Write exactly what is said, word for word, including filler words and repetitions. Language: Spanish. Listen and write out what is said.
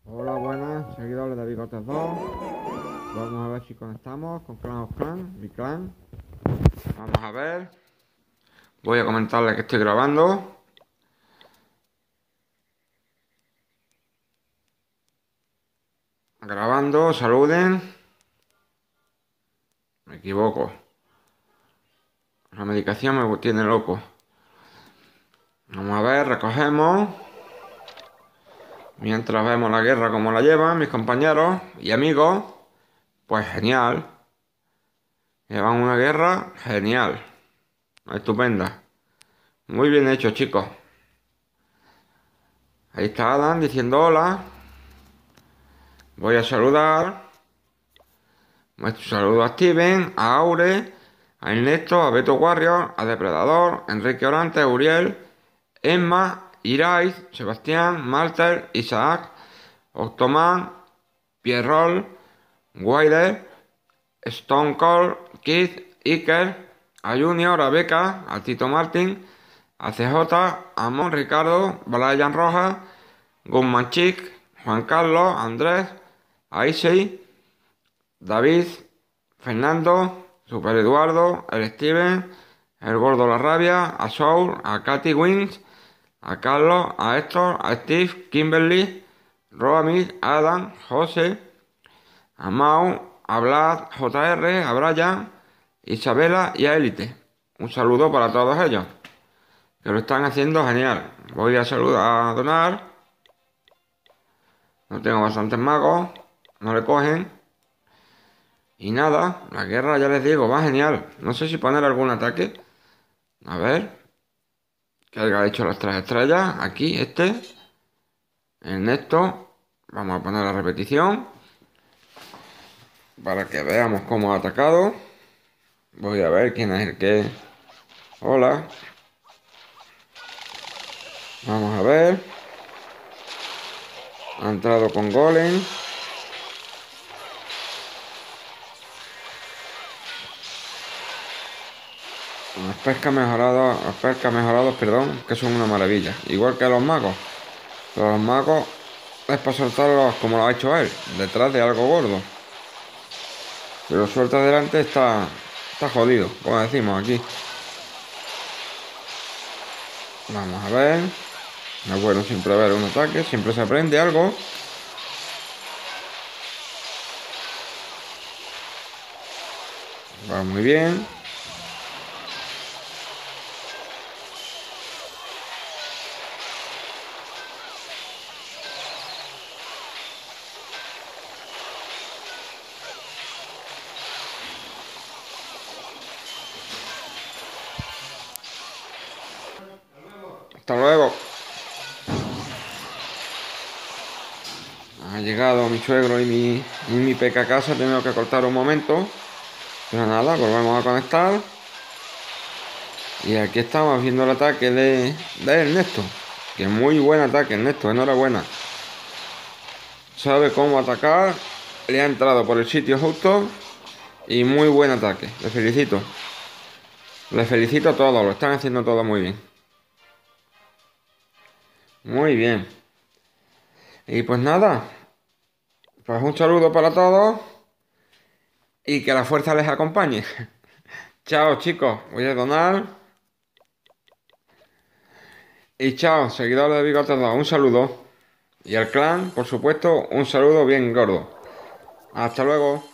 Hola, buenas, seguidores de Bigotes dos. Vamos a ver si conectamos con Clan of Clan, mi clan. Vamos a ver. Voy a comentarles que estoy grabando. Grabando, saluden. Me equivoco. La medicación me tiene loco. Vamos a ver, recogemos. Mientras vemos la guerra como la llevan mis compañeros y amigos. Pues genial. Llevan una guerra genial. Estupenda. Muy bien hecho, chicos. Ahí está Adam diciendo hola. Voy a saludar. Saludo a Steven, a Aure, a Ernesto, a Beto Warrior, a Depredador, Enrique Orante, Uriel, Emma, Iraiz, Sebastián, Malter, Isaac, Octoman, Pierrol, Wilder, Stone Cold, Keith, Iker, a Junior, a Beca, a Tito Martin, a C J, a Mon Ricardo, Brian Rojas, Guzman Chic, Juan Carlos, Andrés, a Isei, David, Fernando, Super Eduardo, el Steven, el Gordo La Rabia, a Soul, a Katy Wings, a Carlos, a Héctor, a Steve, Kimberly, Roamid, Adam, José, a Mau, a Vlad, J R, a Brian, Isabela y a Elite. Un saludo para todos ellos, que lo están haciendo genial. Voy a saludar a donar. No tengo bastantes magos, no le cogen. Y nada, la guerra ya les digo, va genial. No sé si poner algún ataque. A ver. Que haya hecho las tres estrellas. Aquí, este. En esto. Vamos a poner la repetición. Para que veamos cómo ha atacado. Voy a ver quién es el que... Hola. Vamos a ver. Ha entrado con Golem. Las pescas mejoradas, las pescas mejorados, perdón, que son una maravilla. Igual que los magos. Pero los magos es para soltarlos como lo ha hecho él, detrás de algo gordo. Si lo suelta adelante está, está jodido, como decimos aquí. Vamos a ver. Es bueno siempre ver un ataque, siempre se aprende algo. Va muy bien. Hasta luego. Ha llegado mi suegro y mi, y mi peca a casa. Tengo que cortar un momento. Pero nada, volvemos a conectar. Y aquí estamos viendo el ataque de, de Ernesto. Que muy buen ataque, Ernesto. Enhorabuena. Sabe cómo atacar. Le ha entrado por el sitio justo. Y muy buen ataque. Le felicito. Le felicito a todos. Lo están haciendo todo muy bien. Muy bien. Y pues nada. Pues un saludo para todos. Y que la fuerza les acompañe. Chao, chicos. Voy a donar. Y chao, seguidores de Bigotes dos. Un saludo. Y al clan, por supuesto, un saludo bien gordo. Hasta luego.